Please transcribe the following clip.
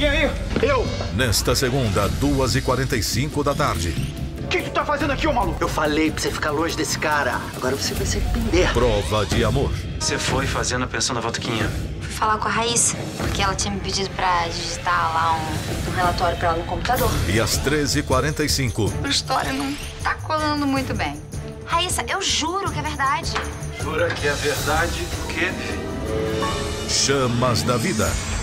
alguém aí? Eu! Nesta segunda, 2h45 da tarde. O que tu tá fazendo aqui, ô maluco? Eu falei pra você ficar longe desse cara. Agora você vai se arrepender. Prova de amor. Você foi fazendo a pensão da Votuquinha? Fui falar com a Raíssa, porque ela tinha me pedido pra digitar lá um relatório pra ela no computador. E às 13h45. A história não tá colando muito bem. Raíssa, eu juro que é verdade. Jura que é verdade o quê? Chamas da Vida.